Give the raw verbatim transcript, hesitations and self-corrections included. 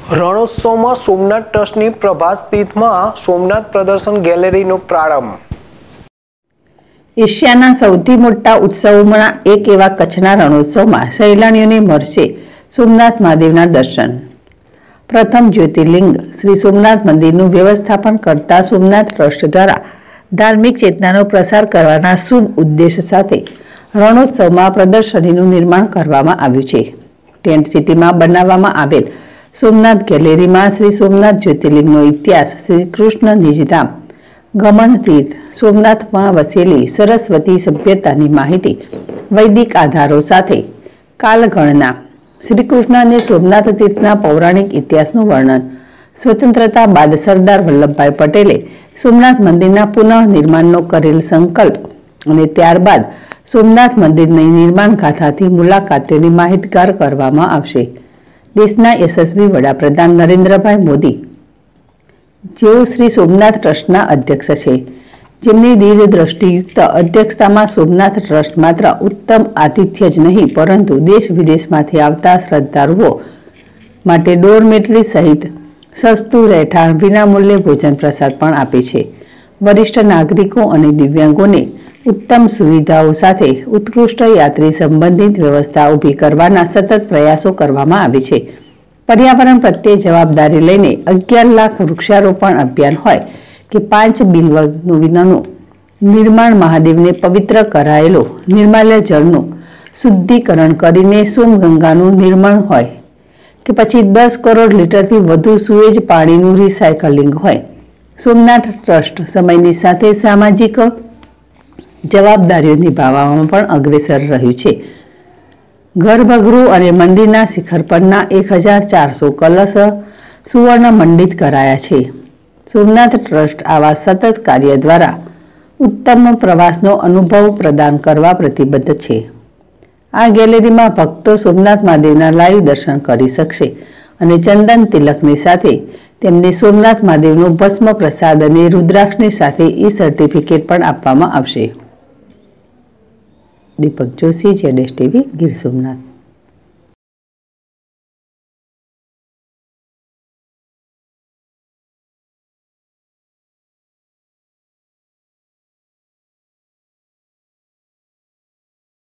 રણોત્સવમાં સોમનાથ ટ્રસ્ટની પ્રભાત તીર્થમાં સોમનાથ પ્રદર્શન ગેલેરીનો પ્રારંભ। એશિયાના સૌથી મોટા ઉત્સવોમાંના એક એવા કચ્છના રણોત્સવમાં સહેલાણીઓને મળશે સોમનાથ મહાદેવના દર્શન। પ્રથમ જ્યોતિર્લિંગ શ્રી સોમનાથ મંદિરનું વ્યવસ્થાપન કરતા સોમનાથ ટ્રસ્ટ દ્વારા ધાર્મિક ચેતનાનો પ્રસાર કરવાના શુભ ઉદ્દેશ સાથે રણોત્સવમાં પ્રદર્શનીનું નિર્માણ કરવામાં આવ્યું છે। ટેન્ટ સિટીમાં બનાવવામાં આવેલ સોમનાથ ગેલેરીમાં શ્રી સોમનાથ જ્યોતિર્લિંગનો ઇતિહાસ, શ્રી કૃષ્ણ નિજધામ, ગમન તીર્થ, સોમનાથમાં વસેલી સરસ્વતી સભ્યતાની માહિતી, વૈદિક આધારો સાથે કાલગણના, શ્રી કૃષ્ણ અને સોમનાથ તીર્થના પૌરાણિક ઇતિહાસનું વર્ણન, સ્વતંત્રતા બાદ સરદાર વલ્લભભાઈ પટેલે સોમનાથ મંદિરના પુનઃ નિર્માણનો કરેલ સંકલ્પ અને ત્યારબાદ સોમનાથ મંદિરની નિર્માણ ગાથાથી મુલાકાતીઓને માહિતગાર કરવામાં આવશે। દેશના યશસ્વી વડાપ્રધાન નરેન્દ્રભાઈ મોદી, જેઓ શ્રી સોમનાથ ટ્રસ્ટના અધ્યક્ષ છે, જેમની દીર્ઘદ્રષ્ટિયુક્ત અધ્યક્ષતામાં સોમનાથ ટ્રસ્ટ માત્ર ઉત્તમ આતિથ્ય જ નહીં પરંતુ દેશ વિદેશમાંથી આવતા શ્રદ્ધાળુઓ માટે ડોરમેટરી સહિત સસ્તું રહેઠાણ, વિનામૂલ્યે ભોજન પ્રસાદ પણ આપે છે। વરિષ્ઠ નાગરિકો અને દિવ્યાંગોને ઉત્તમ સુવિધાઓ સાથે ઉત્કૃષ્ટ યાત્રી સંબંધિત વ્યવસ્થા ઊભી કરવાના સતત પ્રયાસો કરવામાં આવે છે। પર્યાવરણ પ્રત્યે જવાબદારી લઈને અગિયાર લાખ વૃક્ષારોપણ અભિયાન હોય કે પાંચ બિલ્વનું નિર્માણ, મહાદેવને પવિત્ર કરાયેલો નિર્માલ્ય જળનું શુદ્ધિકરણ કરીને સોમગંગાનું નિર્માણ હોય કે પછી દસ કરોડ લીટરથી વધુ સુએજ પાણીનું રિસાયકલિંગ હોય, સોમનાથ ટ્રસ્ટ સમયની સાથે સામાજિક જવાબદારીઓ નિભાવવામાં પણ અગ્રેસર રહ્યું છે। ગર્ભગૃહ અને મંદિરના શિખર પરના એક હજાર ચારસો કલશ સુવર્ણ મંડિત કરાયા છે। સોમનાથ ટ્રસ્ટ આવા સતત કાર્ય દ્વારા ઉત્તમ પ્રવાસનો અનુભવ પ્રદાન કરવા પ્રતિબદ્ધ છે। આ ગેલેરીમાં ભક્તો સોમનાથ મહાદેવના લાઈવ દર્શન કરી શકશે અને ચંદન તિલકની સાથે તેમને સોમનાથ મહાદેવનો ભસ્મ પ્રસાદ અને રુદ્રાક્ષની સાથે ઈ સર્ટિફિકેટ પણ આપવામાં આવશે। દીપક જોશી, જેડેશ ટીવી, ગીર સોમનાથ।